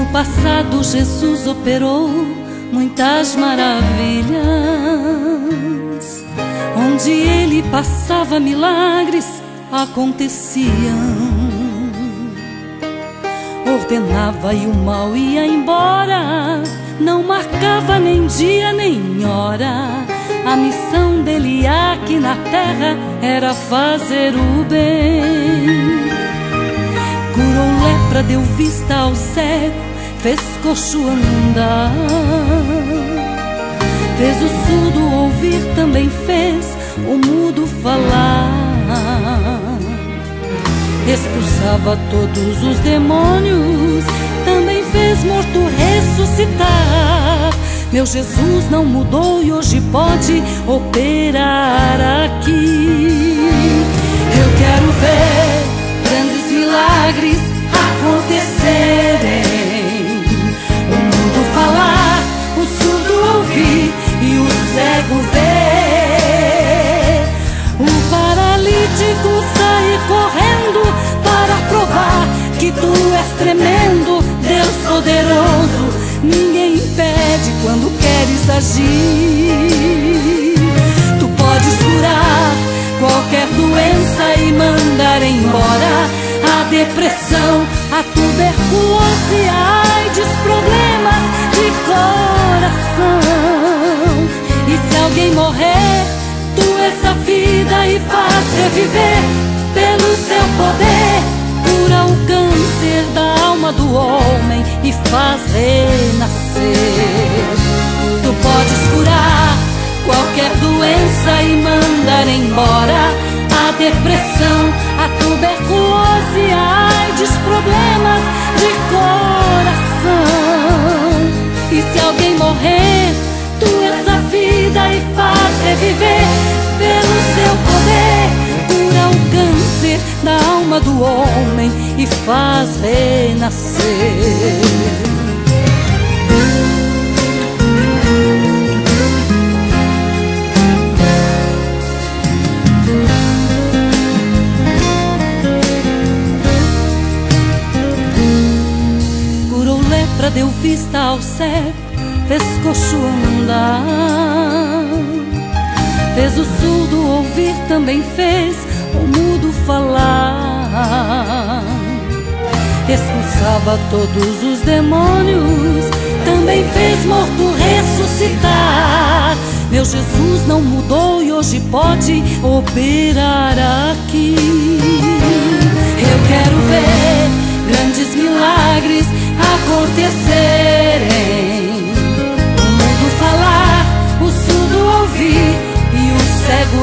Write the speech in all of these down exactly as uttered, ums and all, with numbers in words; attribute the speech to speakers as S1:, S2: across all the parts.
S1: passado Jesus operou muitas maravilhas. Onde ele passava, milagres aconteciam. Ordenava e o mal ia embora, não marcava nem dia nem hora. A missão dele aqui na terra era fazer o bem. Curou lepra, deu vista ao cego, fez coxo andar, fez o surdo ouvir, também fez o mudo falar. Expulsava todos os demônios, também fez morto ressuscitar. Meu Jesus não mudou e hoje pode operar aqui. Eu quero ver grandes milagres acontecerem, o mudo falar, o surdo ouvir e o cego ver, o paralítico sair correndo para provar que tu és tremendo, Deus poderoso. Ninguém impede quando queres agir. Tu podes curar qualquer doença e mandar embora a depressão, a tuberculose, a AIDS, problemas de coração. E se alguém morrer, tu essa vida e faz reviver pelo seu poder. Cura o câncer da alma do homem e faz renascer. Tu podes curar qualquer doença e mandar embora a depressão, a tuberculose, a AIDS, problemas de coração. E se alguém morrer, tu essa vida e faz reviver pelo seu poder. Cura o câncer da alma do homem e faz renascer. Deu vista ao cego, fez coxo andar, fez o surdo ouvir, também fez o mudo falar. Expulsava todos os demônios, também fez morto ressuscitar. Meu Jesus não mudou e hoje pode operar aqui. Eu quero ver grandes milagres acontecerem, o mudo falar, o surdo ouvir e o cego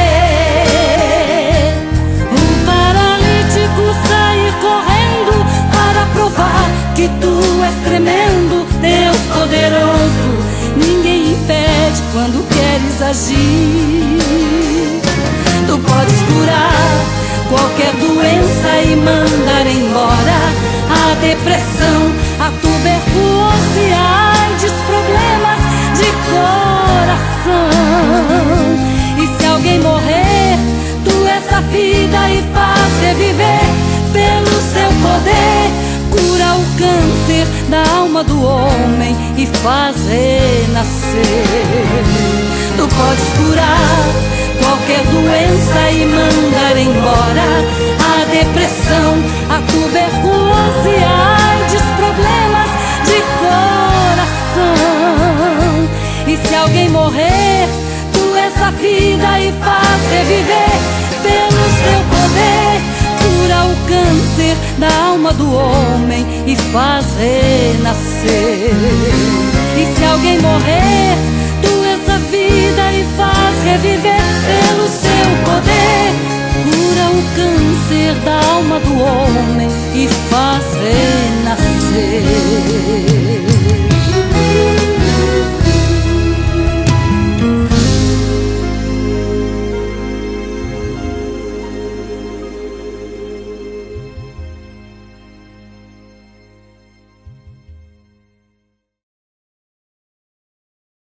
S1: ver, o paralítico sair correndo para provar que tu és tremendo, Deus poderoso. Ninguém impede quando queres agir. Tu podes curar qualquer doença e mandar embora a depressão, a tuberculose, a AIDS, problemas de coração. E se alguém morrer, tu essa vida e faz reviver pelo seu poder. Cura o câncer da alma do homem e faz renascer. Tu podes curar qualquer doença e mandar embora a depressão, a tuberculose, a AIDS, problemas de coração. E se alguém morrer, tu essa vida e faz reviver pelo seu poder. Cura o câncer da alma do homem e faz renascer. E se alguém morrer, tu essa vida e faz reviver pelo seu poder. Cura o câncer da alma do homem e faz renascer.